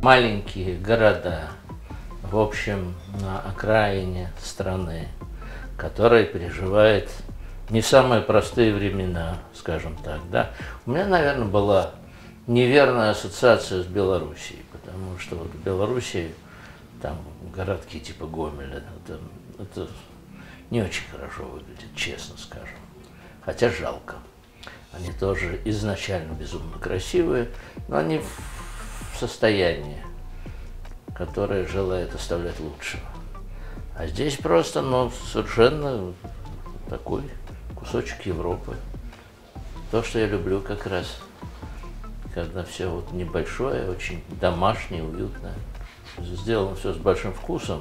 маленькие города, в общем, на окраине страны, которая переживает не самые простые времена, скажем так, да. У меня, наверное, была неверная ассоциация с Белоруссией, потому что вот в Белоруссии там городки типа Гомеля, это не очень хорошо выглядит, честно скажем. Хотя жалко. Они тоже изначально безумно красивые, но они в состоянии, которое желает оставлять лучшего. А здесь просто, ну, совершенно такой кусочек Европы. То, что я люблю как раз, когда все вот небольшое, очень домашнее, уютное. Сделано все с большим вкусом.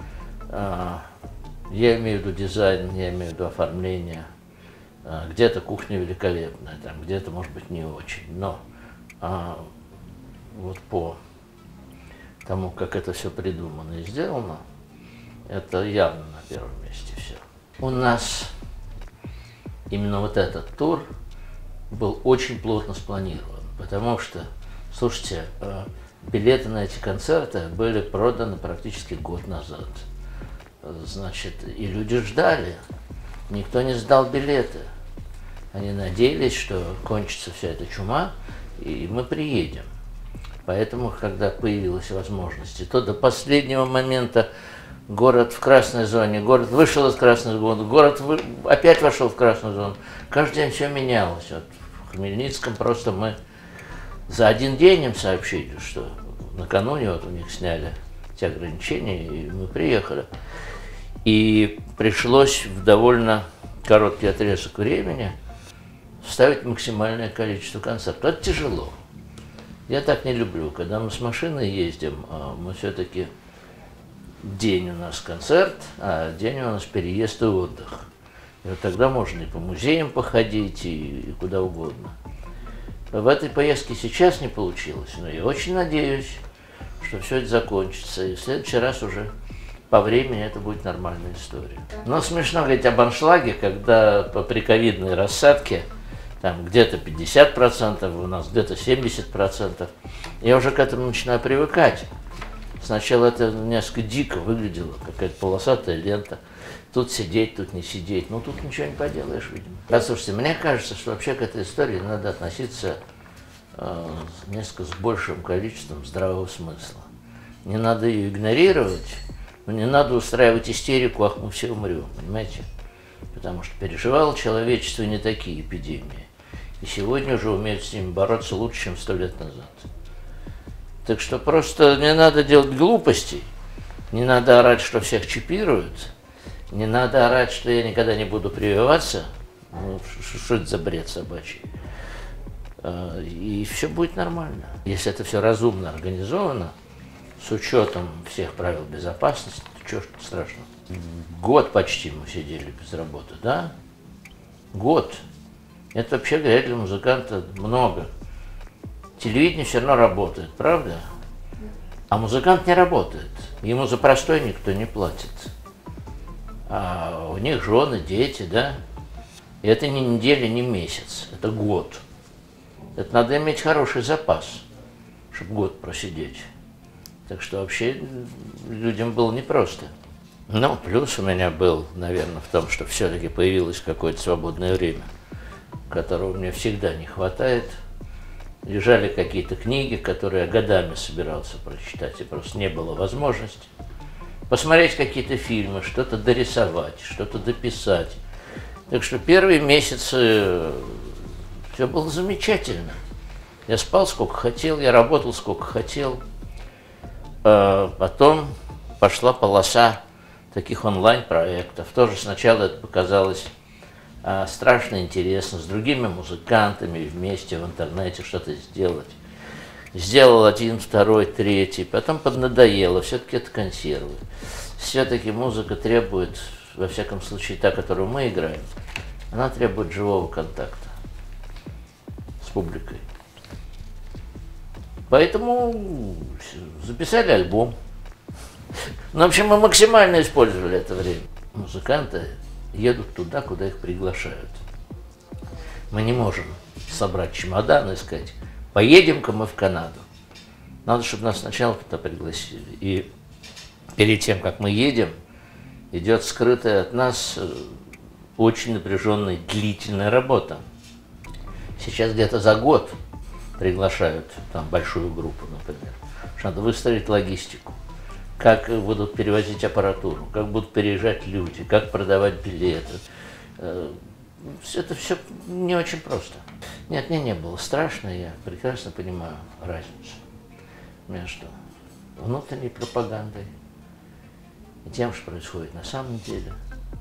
Я имею в виду дизайн, я имею в виду оформление. Где-то кухня великолепная, там, где-то, может быть, не очень. Но вот по тому, как это все придумано и сделано, это явно на первом месте все. У нас именно вот этот тур был очень плотно спланирован, потому что, слушайте, билеты на эти концерты были проданы практически год назад. Значит, и люди ждали, никто не сдал билеты. Они надеялись, что кончится вся эта чума, и мы приедем. Поэтому, когда появилась возможность, то до последнего момента город в красной зоне, город вышел из красной зоны, город опять вошел в красную зону. Каждый день все менялось. Вот в Хмельницком просто мы за один день им сообщили, что накануне вот у них сняли те ограничения, и мы приехали. И пришлось в довольно короткий отрезок времени ставить максимальное количество концертов. Это тяжело. Я так не люблю. Когда мы с машиной ездим, мы все-таки день у нас концерт, а день у нас переезд и отдых. И вот тогда можно и по музеям походить, и куда угодно. В этой поездке сейчас не получилось, но я очень надеюсь, что все это закончится. И в следующий раз уже по времени это будет нормальная история. Но смешно говорить об аншлаге, когда при ковидной рассадке там где-то 50%, у нас где-то 70%. Я уже к этому начинаю привыкать. Сначала это несколько дико выглядело, какая-то полосатая лента. Тут сидеть, тут не сидеть. Ну, тут ничего не поделаешь, видимо. Послушайте, мне кажется, что вообще к этой истории надо относиться несколько с большим количеством здравого смысла. Не надо ее игнорировать, но не надо устраивать истерику, ах, мы все умрем, понимаете? Потому что переживало человечество не такие эпидемии. И сегодня уже умеют с ними бороться лучше, чем 100 лет назад. Так что просто не надо делать глупостей, не надо орать, что всех чипируют, не надо орать, что я никогда не буду прививаться. Ну, что это за бред собачий? И все будет нормально. Если это все разумно организовано, с учетом всех правил безопасности, то чего ж страшного? Год почти мы сидели без работы, да? Год. Это вообще, говоря, для музыканта много. Телевидение все равно работает, правда? А музыкант не работает. Ему за простой никто не платит. А у них жены, дети, да? И это не неделя, не месяц. Это год. Это надо иметь хороший запас, чтобы год просидеть. Так что вообще людям было непросто. Ну, плюс у меня был, наверное, в том, что все-таки появилось какое-то свободное время, которого мне всегда не хватает. Лежали какие-то книги, которые я годами собирался прочитать, и просто не было возможности. Посмотреть какие-то фильмы, что-то дорисовать, что-то дописать. Так что первые месяцы все было замечательно. Я спал сколько хотел, я работал сколько хотел. Потом пошла полоса таких онлайн-проектов. Тоже сначала это показалось страшно интересно, с другими музыкантами вместе в интернете что-то сделать. Сделал один, второй, третий, потом поднадоело, все-таки это консервы. Все-таки музыка требует, во всяком случае та, которую мы играем, она требует живого контакта с публикой. Поэтому записали альбом. Ну, в общем, мы максимально использовали это время. Музыканты едут туда, куда их приглашают. Мы не можем собрать чемодан и сказать, поедем-ка мы в Канаду. Надо, чтобы нас сначала туда пригласили. И перед тем, как мы едем, идет скрытая от нас очень напряженная, длительная работа. Сейчас где-то за год приглашают там большую группу, например. Надо выстроить логистику, как будут перевозить аппаратуру, как будут переезжать люди, как продавать билеты. Это все не очень просто. Нет, мне не было страшно, я прекрасно понимаю разницу между внутренней пропагандой и тем, что происходит на самом деле.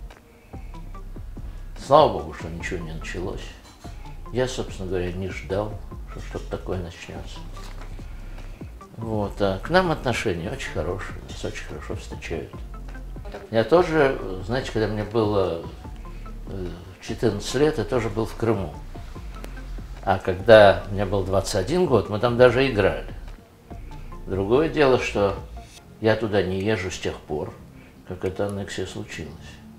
Слава Богу, что ничего не началось. Я, собственно говоря, не ждал, что что-то такое начнется. Вот, а к нам отношения очень хорошие, нас очень хорошо встречают. Я тоже, знаете, когда мне было 14 лет, я тоже был в Крыму. А когда мне был 21 год, мы там даже играли. Другое дело, что я туда не езжу с тех пор, как эта аннексия случилась.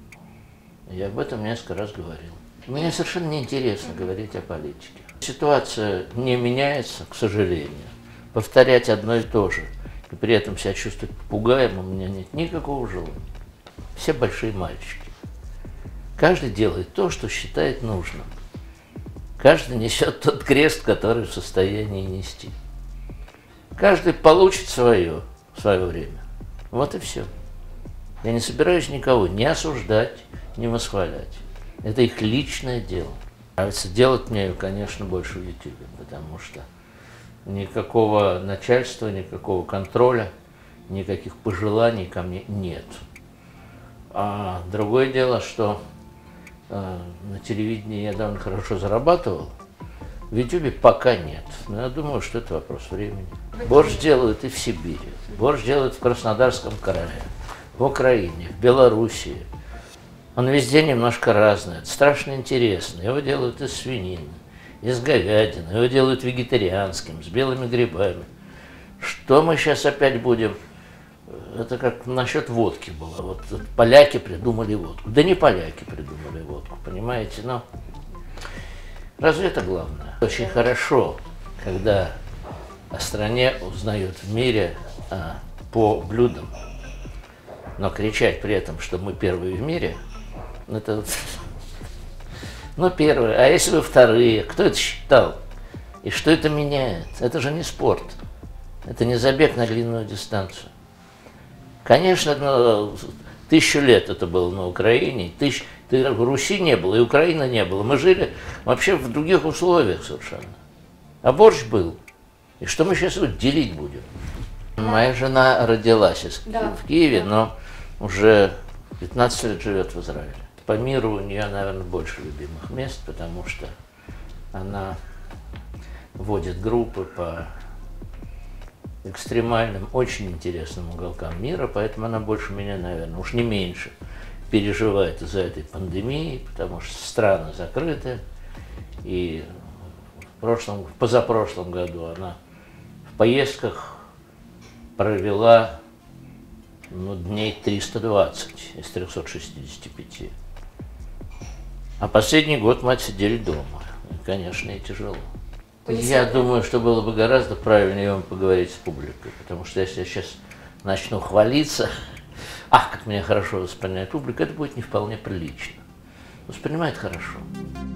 Я об этом несколько раз говорил. Мне совершенно неинтересно говорить о политике. Ситуация не меняется, к сожалению. Повторять одно и то же, и при этом себя чувствовать попугаем, у меня нет никакого желания. Все большие мальчики. Каждый делает то, что считает нужным. Каждый несет тот крест, который в состоянии нести. Каждый получит свое в свое время. Вот и все. Я не собираюсь никого ни осуждать, ни восхвалять. Это их личное дело. Нравится делать мне, конечно, больше в YouTube, потому что никакого начальства, никакого контроля, никаких пожеланий ко мне нет. А другое дело, что на телевидении я довольно хорошо зарабатывал, в YouTube пока нет. Но я думаю, что это вопрос времени. Борщ делают и в Сибири, борщ делают в Краснодарском крае, в Украине, в Белоруссии. Он везде немножко разный, это страшно интересно. Его делают из свинины, из говядины, его делают вегетарианским, с белыми грибами. Что мы сейчас опять будем? Это как насчет водки было. Вот поляки придумали водку. Да не поляки придумали водку, понимаете? Но разве это главное? Очень хорошо, когда о стране узнают в мире по блюдам. Но кричать при этом, что мы первые в мире, это... Ну, первые. А если вы вторые? Кто это считал? И что это меняет? Это же не спорт. Это не забег на длинную дистанцию. Конечно, 1000 лет это было на Украине. В Руси не было, и Украины не было. Мы жили вообще в других условиях совершенно. А борщ был. И что мы сейчас вот делить будем? Моя жена родилась в Киеве, но уже 15 лет живет в Израиле. По миру у нее, наверное, больше любимых мест, потому что она водит группы по экстремальным, очень интересным уголкам мира, поэтому она больше меня, наверное, уж не меньше переживает из-за этой пандемии, потому что страны закрыты. И в позапрошлом году она в поездках провела дней 320 из 365. А последний год мы отсидели дома. И, конечно, и тяжело. Я думаю, что было бы гораздо правильнее вам поговорить с публикой, потому что если я сейчас начну хвалиться, как меня хорошо воспринимает публика, это будет не вполне прилично. Воспринимает хорошо.